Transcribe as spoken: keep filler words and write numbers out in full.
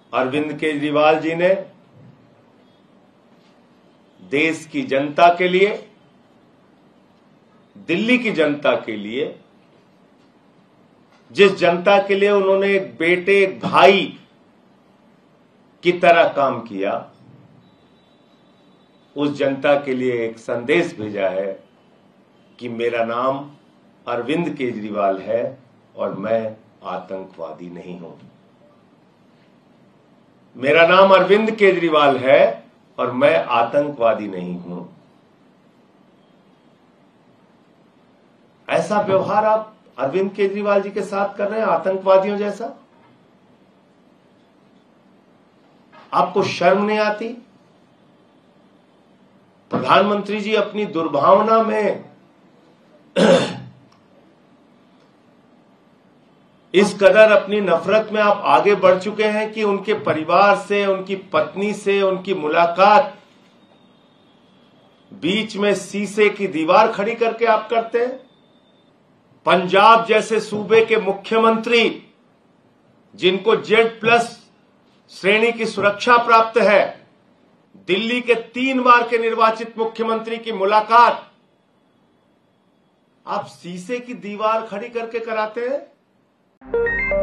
अरविंद केजरीवाल जी ने देश की जनता के लिए, दिल्ली की जनता के लिए, जिस जनता के लिए उन्होंने एक बेटे, एक भाई की तरह काम किया, उस जनता के लिए एक संदेश भेजा है कि मेरा नाम अरविंद केजरीवाल है और मैं आतंकवादी नहीं हूं। मेरा नाम अरविंद केजरीवाल है और मैं आतंकवादी नहीं हूं। ऐसा व्यवहार आप अरविंद केजरीवाल जी के साथ कर रहे हैं, आतंकवादियों जैसा। आपको शर्म नहीं आती? प्रधानमंत्री जी अपनी दुर्भावना में इस कदर अपनी नफरत में आप आगे बढ़ चुके हैं कि उनके परिवार से, उनकी पत्नी से उनकी मुलाकात बीच में शीशे की दीवार खड़ी करके आप करते हैं। पंजाब जैसे सूबे के मुख्यमंत्री, जिनको जेड प्लस श्रेणी की सुरक्षा प्राप्त है, दिल्ली के तीन बार के निर्वाचित मुख्यमंत्री की मुलाकात आप शीशे की दीवार खड़ी करके कराते हैं।